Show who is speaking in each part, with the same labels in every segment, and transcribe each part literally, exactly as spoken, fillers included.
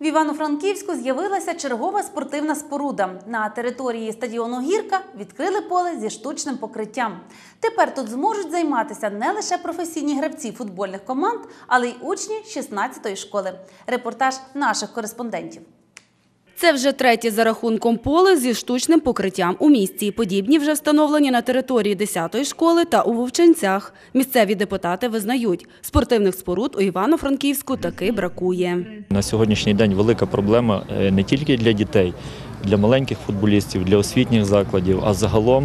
Speaker 1: В Івано-Франківську з'явилася чергова спортивна споруда. На території стадіону «Гірка» відкрили поле зі штучним покриттям. Тепер тут зможуть займатися не лише професійні гравці футбольних команд, але й учні шістнадцятої школи. Репортаж наших кореспондентів.
Speaker 2: Це вже третє за рахунком поле зі штучним покриттям у місті. Подібні вже встановлені на території десятої школи та у Вовчанцях. Місцеві депутати визнають, спортивних споруд у Івано-Франківську таки бракує.
Speaker 3: На сьогоднішній день велика проблема не тільки для дітей, для маленьких футболістів, для освітніх закладів, а загалом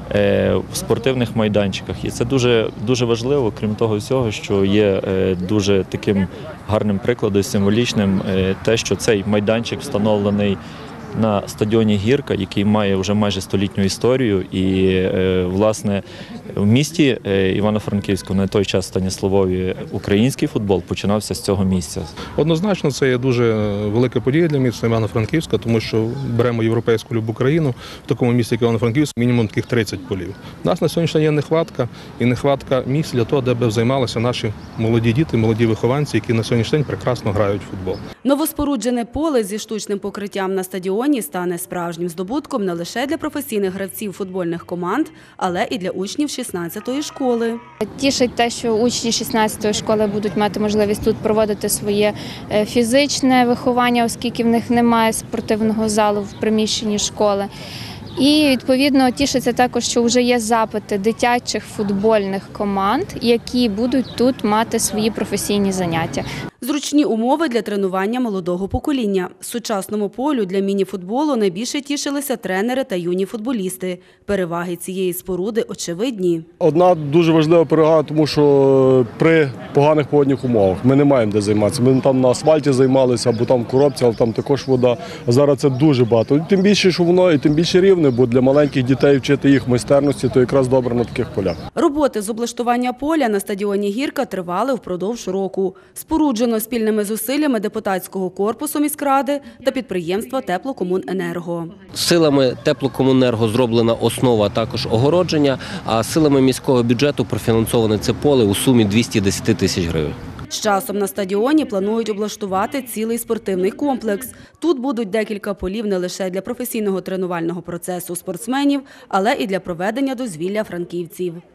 Speaker 3: в спортивних майданчиках. І це дуже, дуже важливо, крім того всього, що є дуже таким гарним прикладом, символічним, те, що цей майданчик встановлений на стадіоні «Гірка», який має вже майже столітню історію. І, власне, в місті Івано-Франківську на той час Станіславові український футбол починався з цього місця.
Speaker 4: Однозначно, це є дуже велика подія для міста Івано-Франківська, тому що беремо європейську любу країну, в такому місті, як Івано-Франківськ, мінімум таких тридцять полів. У нас на сьогоднішній день є нехватка, і нехватка місць для того, де б займалися наші молоді діти, молоді вихованці, які на сьогоднішній день прекрасно грають в футбол.
Speaker 2: Новоспоруджене поле зі штучним покриттям на стадіоні стане справжнім здобутком не лише для професійних гравців футбольних команд, але і для учнів шістнадцятої школи.
Speaker 5: Тішить те, що учні шістнадцятої школи будуть мати можливість тут проводити своє фізичне виховання, оскільки в них немає спортивного залу в приміщенні школи. І, відповідно, тішиться також, що вже є запити дитячих футбольних команд, які будуть тут мати свої професійні заняття.
Speaker 2: Зручні умови для тренування молодого покоління. Сучасному полю для міні-футболу найбільше тішилися тренери та юні футболісти. Переваги цієї споруди очевидні.
Speaker 6: Одна дуже важлива перевага, тому що при поганих погодних умовах ми не маємо де займатися. Ми там на асфальті займалися, або там в коробці, але там також вода. А зараз це дуже багато. Тим більше, що воно і тим більше рівне, бо для маленьких дітей вчити їх майстерності, то якраз добре на таких полях.
Speaker 2: Роботи з облаштування поля на стадіоні «Гірка» тривали впродовж року. Споруджено спільними зусиллями депутатського корпусу міськради та підприємства «Теплокомуненерго».
Speaker 7: Силами «Теплокомуненерго» зроблена основа, також огородження, а силами міського бюджету профінансоване це поле у сумі двісті десять тисяч гривень.
Speaker 2: З часом на стадіоні планують облаштувати цілий спортивний комплекс. Тут будуть декілька полів не лише для професійного тренувального процесу спортсменів, але і для проведення дозвілля франківців.